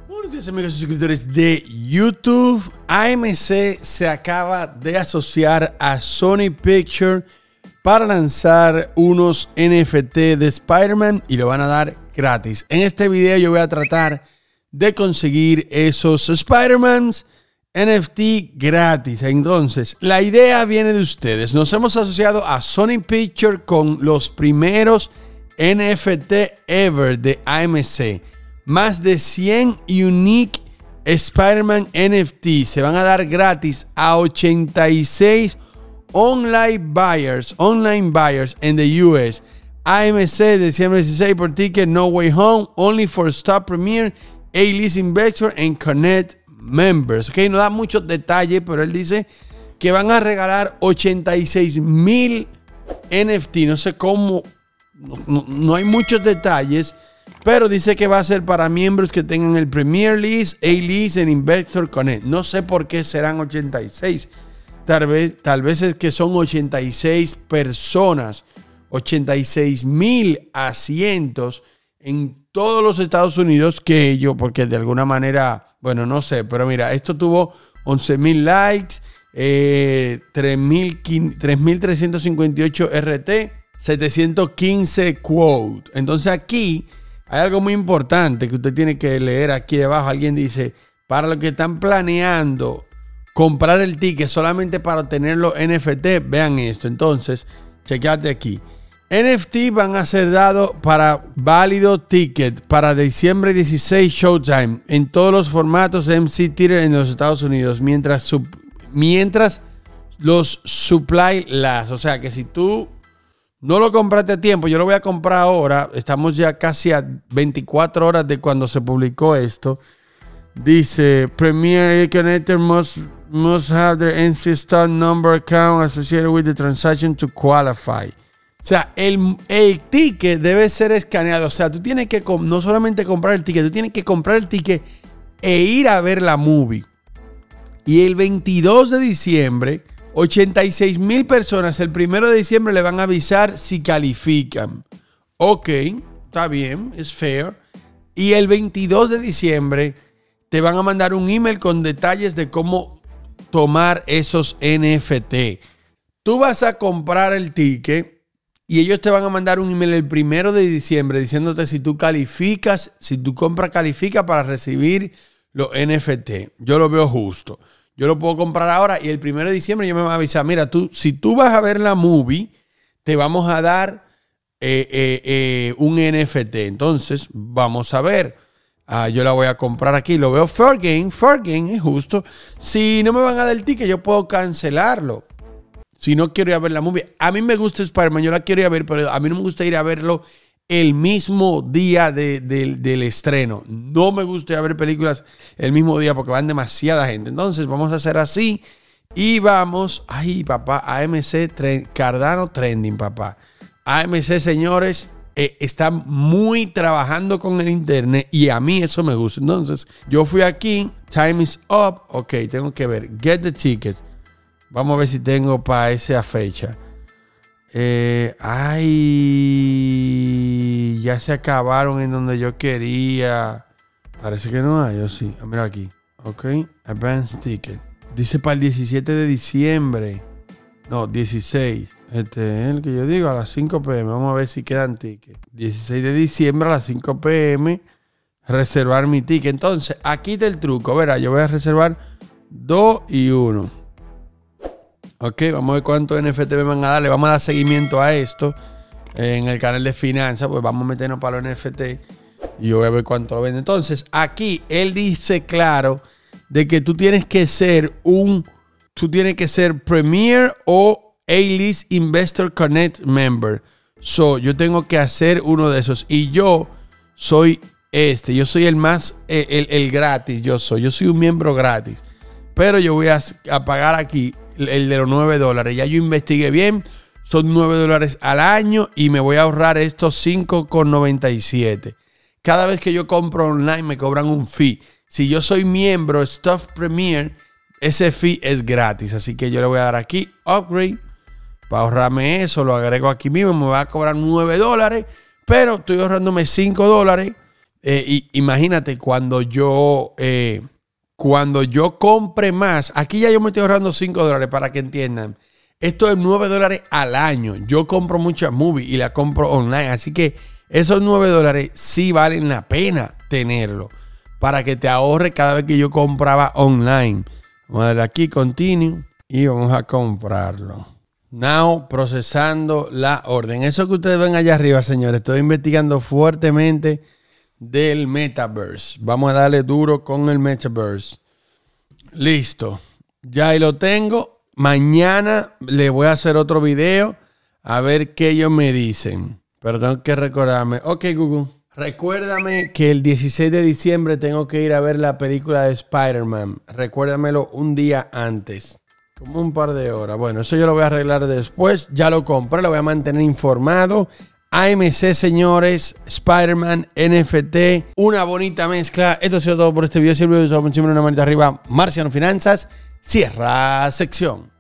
Buenos días, amigos y suscriptores de YouTube. AMC se acaba de asociar a Sony Pictures para lanzar unos NFT de Spider-Man y lo van a dar gratis. En este video yo voy a tratar de conseguir esos Spider-Mans NFT gratis. Entonces, la idea viene de ustedes. Nos hemos asociado a Sony Pictures con los primeros NFT ever de AMC. Más de 100 unique Spider-Man NFT se van a dar gratis a 86 online buyers en the US. AMC, diciembre 16 por ticket, No Way Home, only for Stop Premiere, A-List Investor and Connect Members. Ok, no da muchos detalles, pero él dice que van a regalar 86,000 NFT. No sé cómo, no hay muchos detalles, pero dice que va a ser para miembros que tengan el Premier List, A-List and Investor Connect. No sé por qué serán 86. Tal vez es que son 86 personas, 86,000 asientos en todos los Estados Unidos que ellos, porque de alguna manera, bueno, no sé, pero mira, esto tuvo 11,000 likes, 3,358 RT, 715 quote. Entonces aquí hay algo muy importante que usted tiene que leer aquí debajo. Alguien dice, para los que están planeando comprar el ticket solamente para obtener los NFT, vean esto. Entonces, chequeate aquí. NFT van a ser dados para válido ticket para diciembre 16 Showtime en todos los formatos de MC Theater en los Estados Unidos, mientras los supply last. O sea que si tú no lo compraste a tiempo, yo lo voy a comprar ahora. Estamos ya casi a 24 horas de cuando se publicó esto. Dice, Premier Connector must have their NC Star number account associated with the transaction to qualify. O sea, el ticket debe ser escaneado. O sea, tú tienes que no solamente comprar el ticket, tú tienes que comprar el ticket e ir a ver la movie. Y el 22 de diciembre, 86,000 personas el 1 de diciembre le van a avisar si califican. Ok, está bien, es fair. Y el 22 de diciembre te van a mandar un email con detalles de cómo tomar esos NFT. Tú vas a comprar el ticket y ellos te van a mandar un email el 1 de diciembre diciéndote si tú calificas, si tu compra califica para recibir los NFT. Yo lo veo justo. Yo lo puedo comprar ahora y el 1 de diciembre yo me voy a avisar, mira, si tú vas a ver la movie, te vamos a dar un NFT. Entonces, vamos a ver. Yo la voy a comprar aquí. Lo veo fair game es justo. Si no me van a dar el ticket, yo puedo cancelarlo. Si no quiero ir a ver la movie. A mí me gusta Spider-Man, yo la quiero ir a ver, pero a mí no me gusta ir a verlo el mismo día del estreno. No me gusta ir a ver películas el mismo día porque van demasiada gente. Entonces vamos a hacer así y vamos. Ay, papá, AMC Cardano Trending, papá. AMC, señores, están muy trabajando con el internet y a mí eso me gusta. Entonces yo fui aquí, time is up. Ok, tengo que ver, get the ticket. Vamos a ver si tengo para esa fecha. Ay, ya se acabaron en donde yo quería. Parece que no hay, o sí. Mira aquí. Ok, advance ticket. Dice para el 17 de diciembre. No, 16. Este es el que yo digo, a las 5 p.m. Vamos a ver si quedan tickets. 16 de diciembre a las 5 p.m. Reservar mi ticket. Entonces, aquí está el truco. Verá, yo voy a reservar 2 y 1. Ok, vamos a ver cuántos NFT me van a dar. Le vamos a dar seguimiento a esto en el canal de finanzas. Pues vamos a meternos para los NFT y yo voy a ver cuánto lo venden. Entonces, aquí él dice claro de que tú tienes que ser Premier o A-List Investor Connect Member. Yo tengo que hacer uno de esos. Y yo soy yo soy el más, el gratis. Yo soy un miembro gratis. Pero yo voy a pagar aquí el de los $9. Ya yo investigué bien. Son $9 al año y me voy a ahorrar estos 5,97. Cada vez que yo compro online me cobran un fee. Si yo soy miembro Stuff Premier, ese fee es gratis. Así que yo le voy a dar aquí Upgrade. Para ahorrarme eso, lo agrego aquí mismo. Me va a cobrar $9. Pero estoy ahorrándome $5 Imagínate cuando yo compre más, aquí ya yo me estoy ahorrando $5 para que entiendan. Esto es $9 al año. Yo compro muchas movies y las compro online. Así que esos $9 sí valen la pena tenerlo para que te ahorre cada vez que yo compraba online. Vamos a darle aquí, continue, y vamos a comprarlo. Now, procesando la orden. Eso que ustedes ven allá arriba, señores, estoy investigando fuertemente del Metaverse. Vamos a darle duro con el Metaverse. Listo. Ya ahí lo tengo. Mañana le voy a hacer otro video a ver qué ellos me dicen. Pero tengo que recordarme. Ok, Google. Recuérdame que el 16 de diciembre tengo que ir a ver la película de Spider-Man. Recuérdamelo un día antes. Como un par de horas. Bueno, eso yo lo voy a arreglar después. Ya lo compré, lo voy a mantener informado. AMC, señores, Spider-Man, NFT, una bonita mezcla. Esto ha sido todo por este video. Si el video te gustó, una manita arriba. Marciano Finanzas, cierra sección.